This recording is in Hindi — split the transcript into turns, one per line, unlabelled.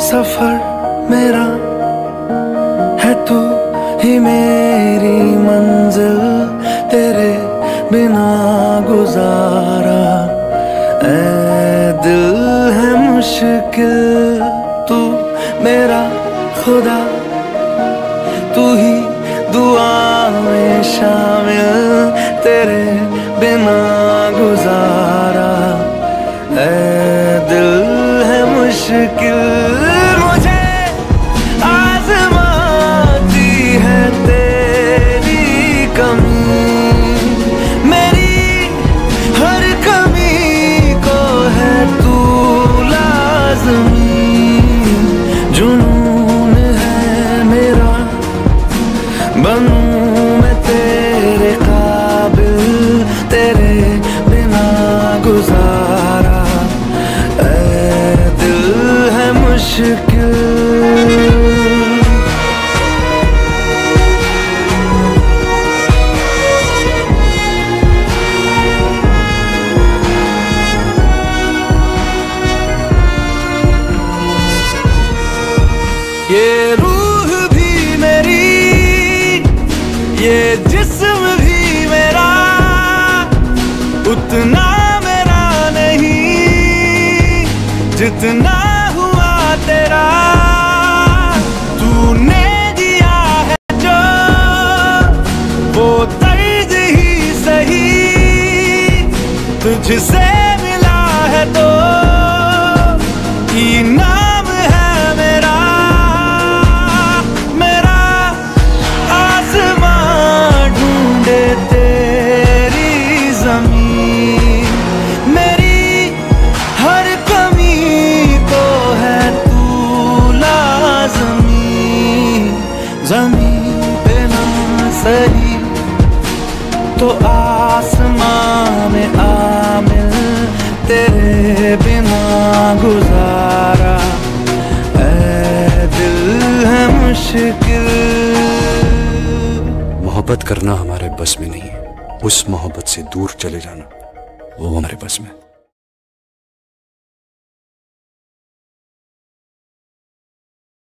सफर मेरा है, तू ही मेरी मंजिल, तेरे बिना गुजारा ऐ दिल है मुश्किल। तू मेरा खुदा, तू ही दुआ में शामिल, तेरे बिना गुजारा ऐ दिल है मुश्किल। मुझे आज़माती है तेरी कमी, मेरी हर कमी को है तू लाज़मी। जुनून है मेरा, बनूं मैं तेरे काबिल, तेरे बिना गुजारा ऐ दिल है मुश्किल। ये रूह भी मेरी, ये जिस्म भी मेरा, उतना मेरा नहीं जितना हुआ तेरा। तूने दिया है जो वो तर्ज ही सही, तुझसे मिला है तो इनाम है मेरा। मेरा आसमां ढूंढे तेरी जमीन, मेरी हर कमी को है तू लाज़मी। ज़मीन पे ना सही तो आसमां में आमिल, तेरे बिना गुजारा ऐ दिल है मुश्किल।
मोहब्बत करना हमारे बस में नहीं है, उस मोहब्बत से दूर चले जाना वो हमारे बस में।